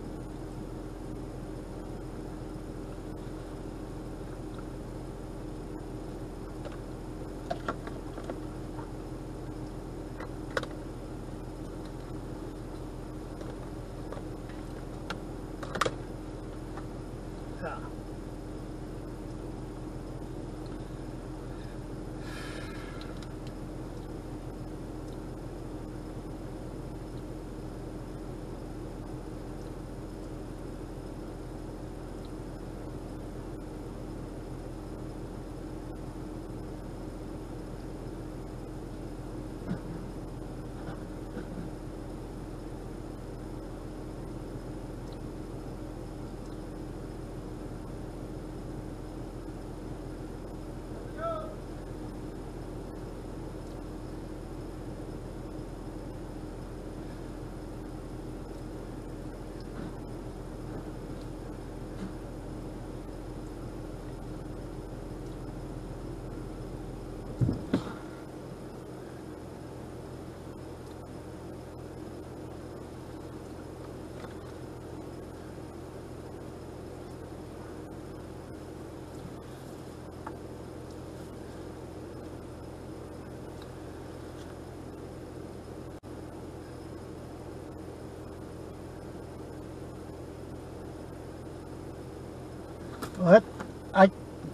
Speaker 1: What? I...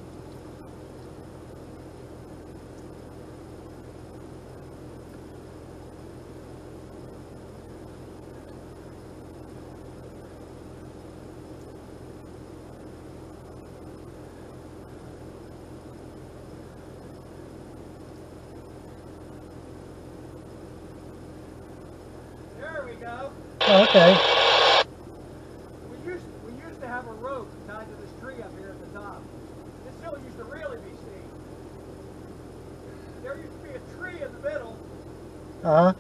Speaker 5: There we go.
Speaker 1: Okay.
Speaker 5: We used, we used to have a rope tied to this tree up here at the top. This hill used to really be steep. There used to be a tree in the middle.
Speaker 1: Uh-huh.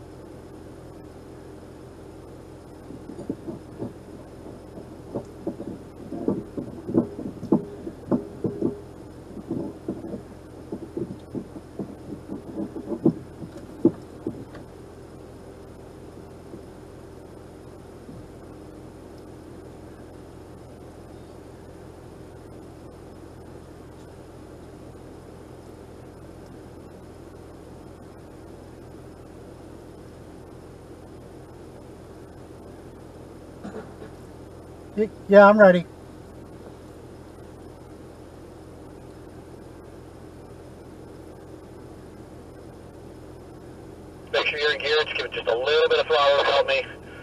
Speaker 1: Yeah, I'm ready.
Speaker 4: Make sure you're in gear. Just give it just a little bit of throttle to help me.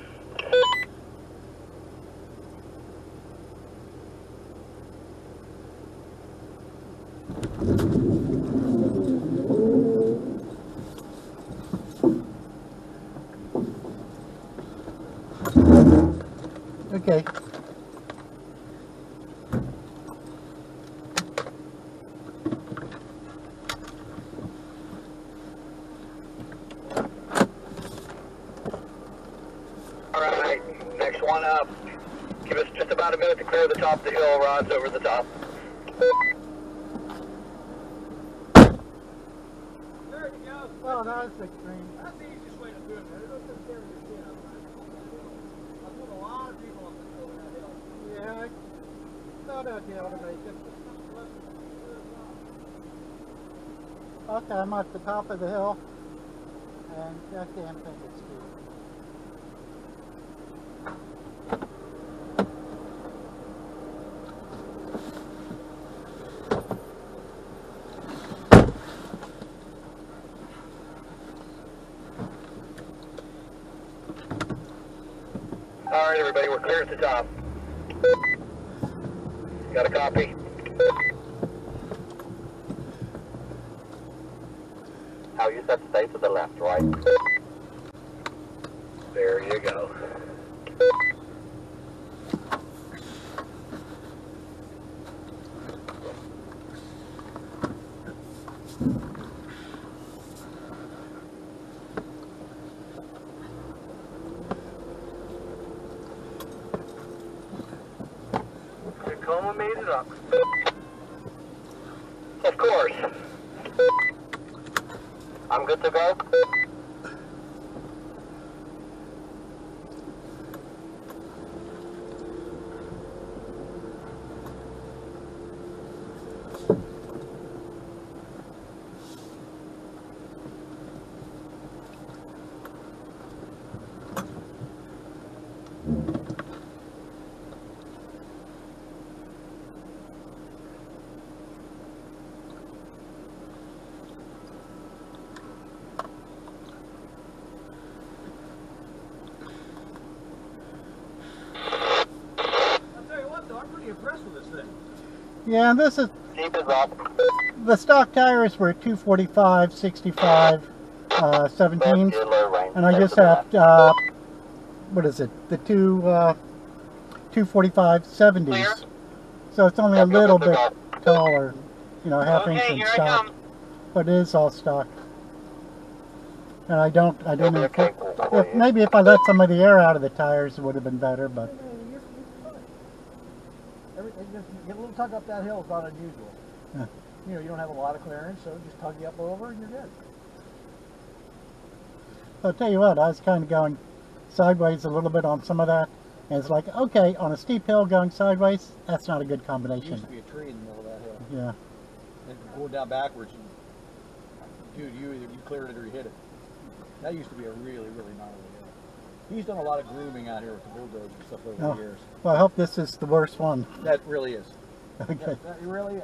Speaker 1: Okay.
Speaker 4: Alright, next one up. Give us just about a minute to clear the top of the hill. Rod's over the top.
Speaker 5: There you go.
Speaker 1: Well, that's extreme.
Speaker 5: That's the easiest way to do it, man. It doesn't scare your shit out of that. I've put a lot of people up this over that hill.
Speaker 1: Yeah, I thought I'd be able to make it. Okay, I'm at the top of the hill. And that damn thing is steep.
Speaker 4: All right, everybody, we're clear at the top. Got a copy?
Speaker 2: How you said stay to the left, right?
Speaker 4: There you go.
Speaker 6: Tacoma made it up.
Speaker 4: Of course.
Speaker 2: I'm good to go.
Speaker 5: Impressed with this thing.
Speaker 1: Yeah, and this is,
Speaker 2: Jeep is up.
Speaker 1: the stock tires were two forty-five, sixty-five, uh, seventeens,
Speaker 2: Low range.
Speaker 1: and I
Speaker 2: Stay
Speaker 1: just
Speaker 2: to the
Speaker 1: have, uh, what is it, the two, uh, two forty-five, seventies. So it's only a
Speaker 2: Yep, you're
Speaker 1: little
Speaker 2: good to
Speaker 1: bit taller, you know, half inch
Speaker 6: Okay,
Speaker 1: in
Speaker 6: here I
Speaker 1: stock,
Speaker 6: come.
Speaker 1: but it is all stock. And I don't, I
Speaker 2: You'll
Speaker 1: didn't,
Speaker 2: be
Speaker 1: even
Speaker 2: okay,
Speaker 1: put-
Speaker 2: cool,
Speaker 1: if, maybe if I let some of the air out of the tires, it would have been better, but
Speaker 5: Every, it just, get a little tug up that hill is not unusual.
Speaker 1: Yeah.
Speaker 5: You know, you don't have a lot of clearance, so just tug you up over and you're good.
Speaker 1: I'll tell you what, I was kind of going sideways a little bit on some of that, and it's like, okay, on a steep hill going sideways, that's not a good
Speaker 5: There
Speaker 1: combination.
Speaker 5: used to be a tree in the middle of that hill.
Speaker 1: Yeah.
Speaker 5: And going down backwards, and, dude, you either you cleared it or you hit it. That used to be a really, really gnarly hill. He's done a lot of grooming out here with the bulldozers and stuff over
Speaker 1: Oh.
Speaker 5: the years.
Speaker 1: Well, I hope this is the worst one.
Speaker 5: That really is.
Speaker 1: Okay.
Speaker 5: That, that really is.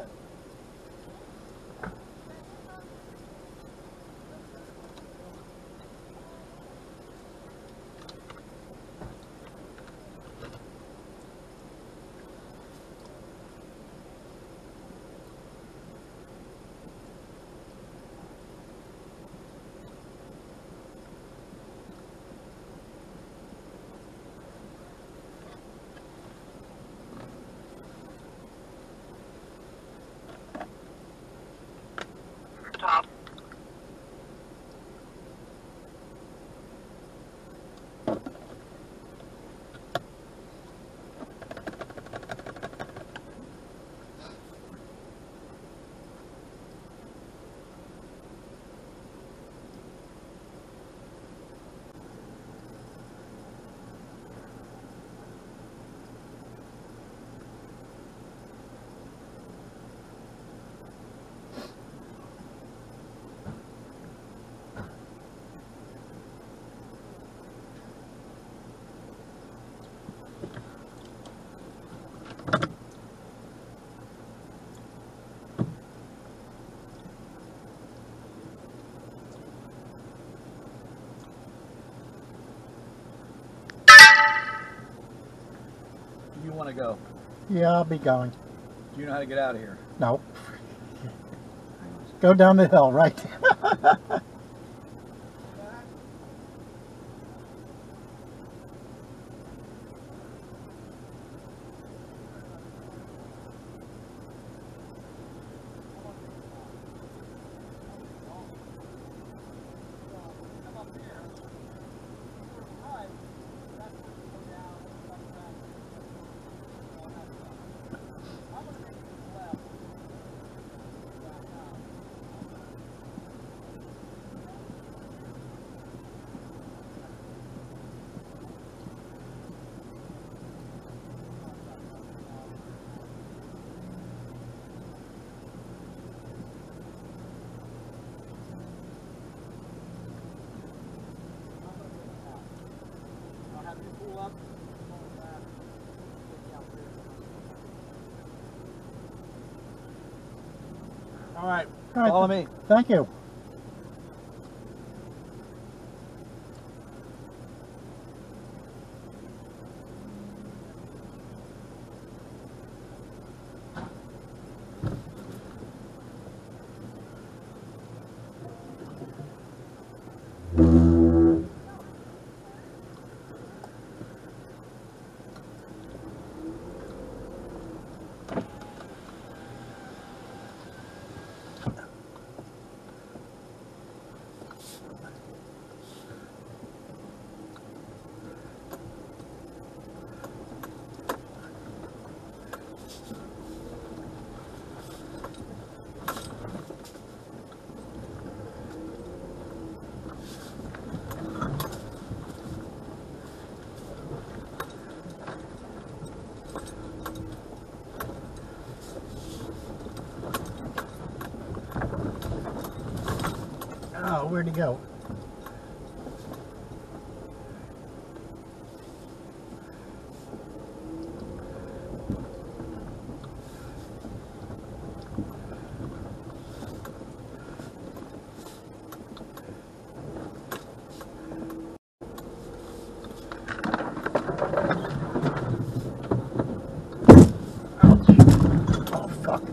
Speaker 3: Top.
Speaker 5: Do you want to go?
Speaker 1: Yeah, I'll be going.
Speaker 5: Do you know how to get out of here?
Speaker 1: No. Go down the hill, right?
Speaker 5: All right,
Speaker 1: All right,
Speaker 5: follow me.
Speaker 1: Thank you. Oh, where'd he go? Oh, fuck.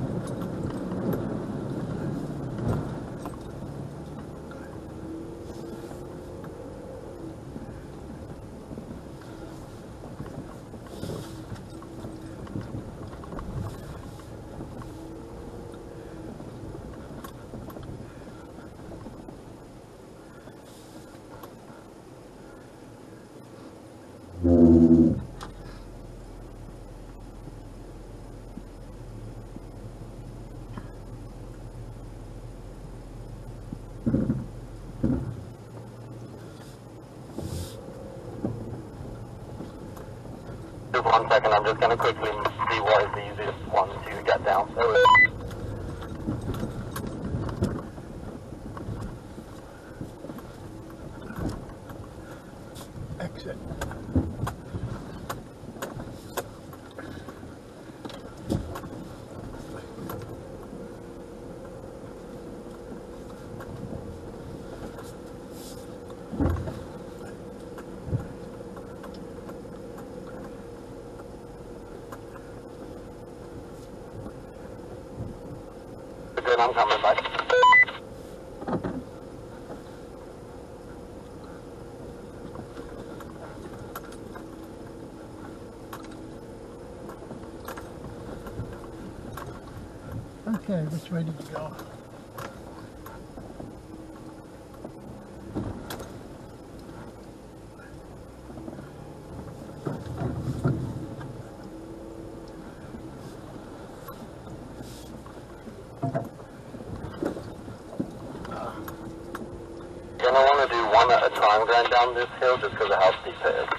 Speaker 2: Just one second, I'm just going to quickly see what is the easiest one to get down. So
Speaker 1: Exit.
Speaker 2: good, I'm coming back.
Speaker 1: Okay, which way did you go?
Speaker 2: You're gonna want to do one at a time going down this hill just because of how steep it is.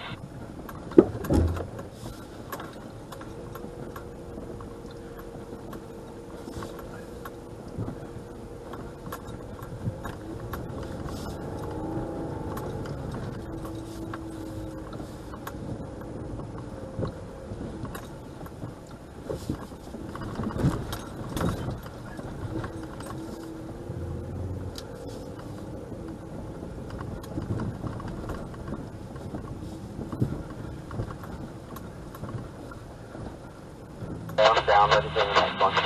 Speaker 2: I'm down, ready for the next one.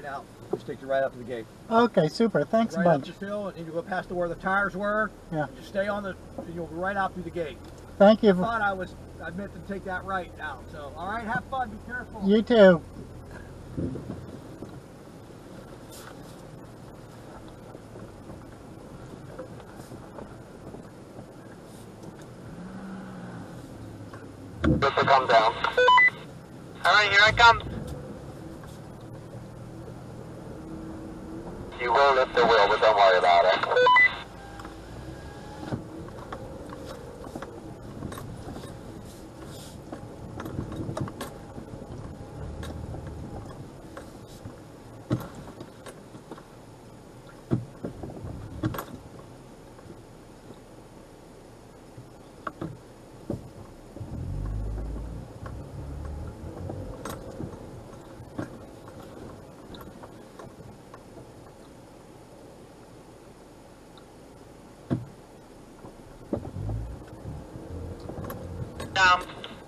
Speaker 5: right out. Just take you right up to the gate.
Speaker 1: Okay, super. Thanks
Speaker 5: right
Speaker 1: a bunch.
Speaker 5: Up the hill, and you go past to where the tires were.
Speaker 1: Yeah.
Speaker 5: Just stay on the. You'll go right out through the gate.
Speaker 1: Thank you.
Speaker 5: I thought I was. I meant to take that right out. So, all right. Have fun. Be careful.
Speaker 1: You too.
Speaker 2: This will come down. Alright, here I come. You will lift the wheel, but don't worry about it. Down.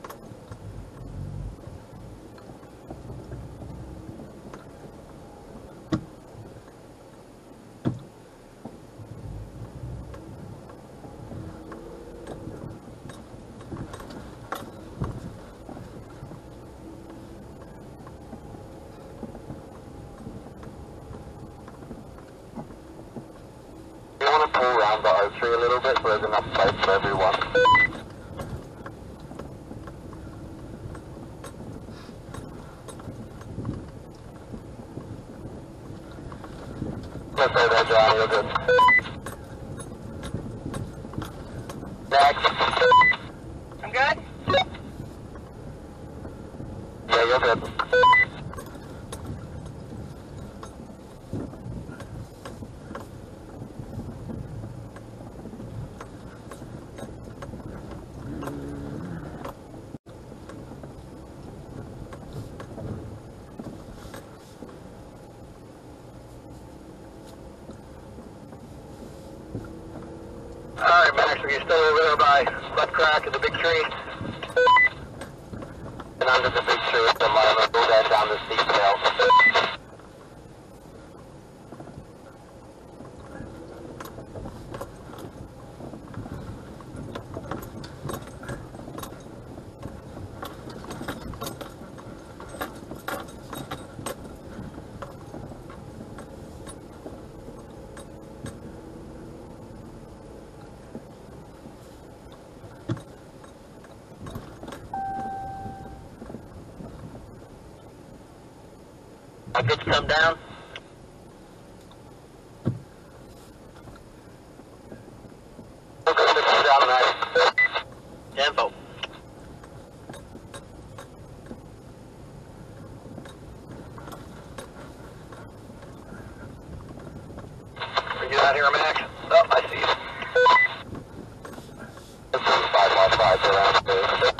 Speaker 2: You want to pull around the oak tree a little bit so there's enough space for everyone. Let's say that, Johnny, you're good. Next.
Speaker 3: I'm good?
Speaker 2: Yeah, you're good. Alright, Max, are you still over there by left crack of the big tree? And under the big tree at the moment, go down down the steep hill. I could come down. Okay, just come down nice. Tempo. Are you out here, Max? Oh, I see you. This is five by five around.